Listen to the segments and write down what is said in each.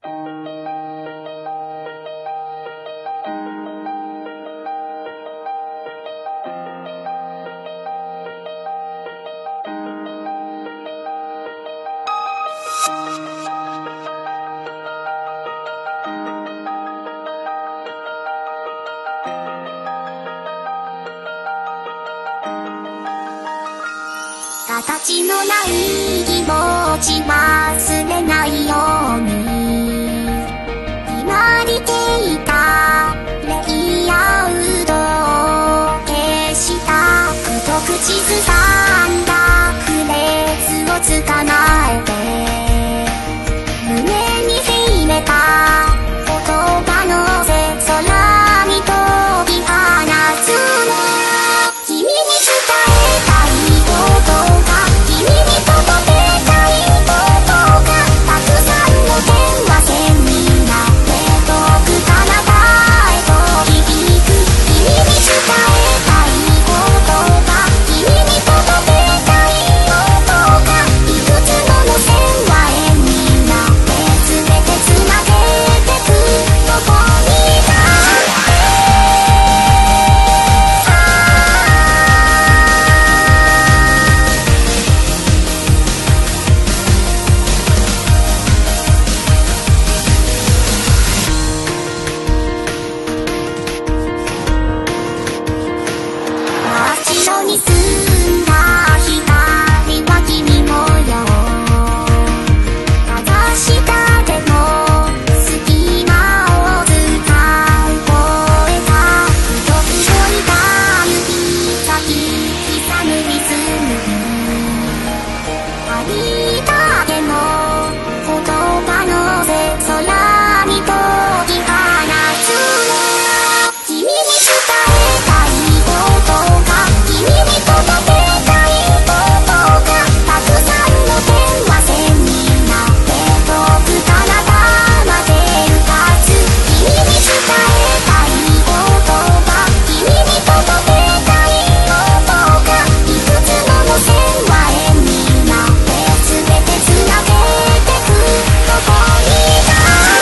形のない気持ち忘れないように決まりていたレイアウトを消した太く口ずさんだフレーズを捕まえて胸に秘めた言葉のせ空に飛び放つの君に伝えたいこと君に届けたいことがたくさんの電話線になって遠く彼方へと響く君に伝えたいことが君に届けたいことがいくつもの線は円になって全てつなげてくどこにだ真っ白に澄んだ光は君もよかざした手の隙間を伝う声が太く細いた指先刻むリズムありったけの言葉のせ空に飛び放つの君に伝えたいことが君に届けたいことがたくさんの電話線になって遠く彼方まで浮かつ君に伝えたいことが君に届けたいことがいくつもの線は円になって全てつなげてくどこにだ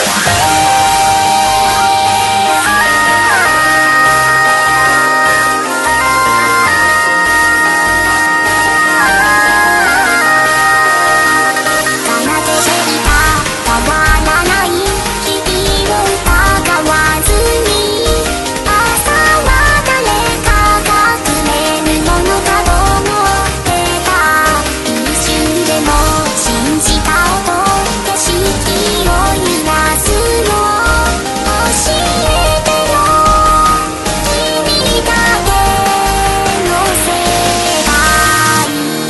奏でていた変わらない日々を疑わずに朝は誰かがくれるものかと思ってた一瞬でも信じた音景色を揺らすの教えてよ君だけの世界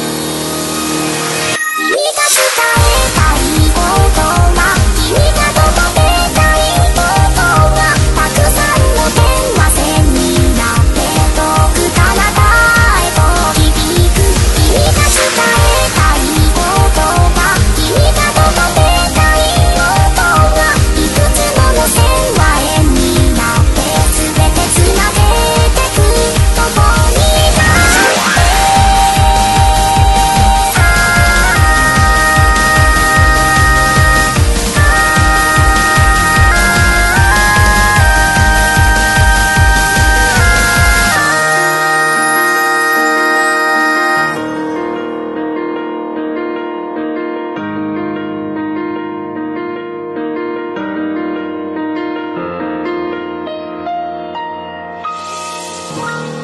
君が伝えたいことは君が届けたいことはたくさんの電話線になって遠く彼方へと響く君が伝えたいことが君が届けたいことがいくつもの線は円になって全てつなげてくどこにだ「